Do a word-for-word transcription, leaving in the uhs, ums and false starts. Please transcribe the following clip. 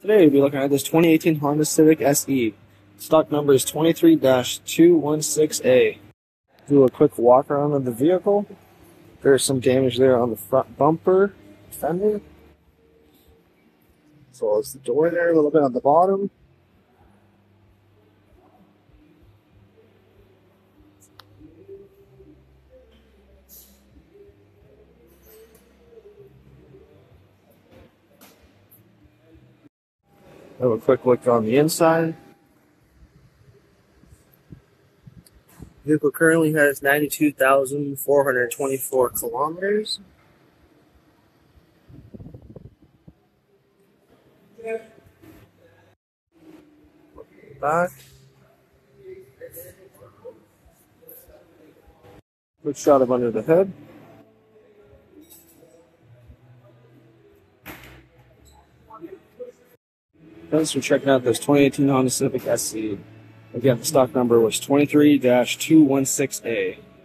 Today we'll be looking at this twenty eighteen Honda Civic S E. Stock number is twenty-three dash two one six A. Do a quick walk around of the vehicle. There's some damage there on the front bumper, fender, as well as the door there, a little bit on the bottom. Have a quick look on the inside. The vehicle currently has ninety-two thousand four hundred twenty-four kilometers. Back. Quick shot of under the hood. Thanks for checking out this twenty eighteen Honda Civic S E. Again, the stock number was twenty-three dash two one six A.